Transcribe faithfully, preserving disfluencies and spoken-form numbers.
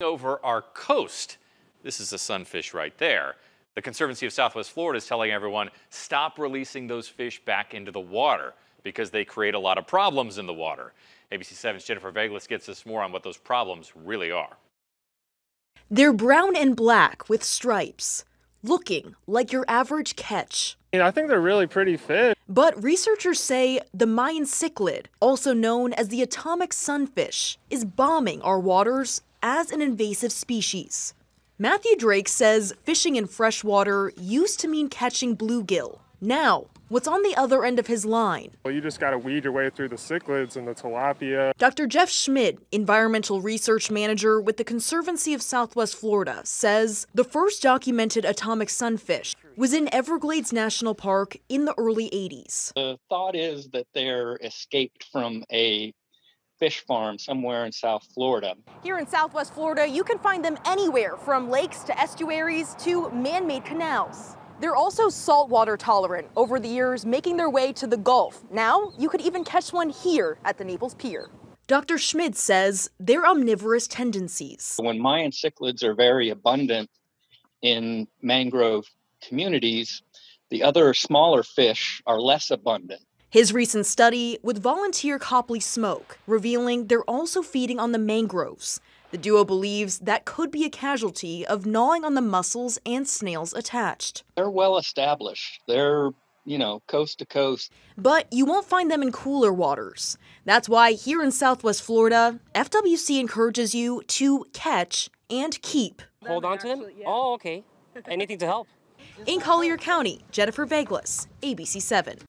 Over our coast. This is a sunfish right there. The Conservancy of Southwest Florida is telling everyone, stop releasing those fish back into the water because they create a lot of problems in the water. A B C seven's Jennifer Veglas gets us more on what those problems really are. They're brown and black with stripes, looking like your average catch. I think they're really pretty fish. But researchers say the Mayan cichlid, also known as the atomic sunfish, is bombing our waters as an invasive species. Matthew Drake says fishing in freshwater used to mean catching bluegill. Now, what's on the other end of his line? Well, you just got to weed your way through the cichlids and the tilapia. Doctor Jeff Schmid, environmental research manager with the Conservancy of Southwest Florida, says the first documented atomic sunfish was in Everglades National Park in the early eighties. The thought is that they're escaped from a fish farm somewhere in South Florida. Here in Southwest Florida, you can find them anywhere from lakes to estuaries to man-made canals. They're also saltwater tolerant over the years, making their way to the Gulf. Now, you could even catch one here at the Naples Pier. Doctor Schmid says they're omnivorous tendencies. When Mayan cichlids are very abundant in mangrove communities, the other smaller fish are less abundant. His recent study with volunteer Copley Smoke revealing they're also feeding on the mangroves. The duo believes that could be a casualty of gnawing on the mussels and snails attached. They're well established. They're, you know, coast to coast. But you won't find them in cooler waters. That's why here in Southwest Florida, F W C encourages you to catch and keep. Hold on to them? Oh, okay. Anything to help. In Collier County, Jennifer Veglas, A B C seven.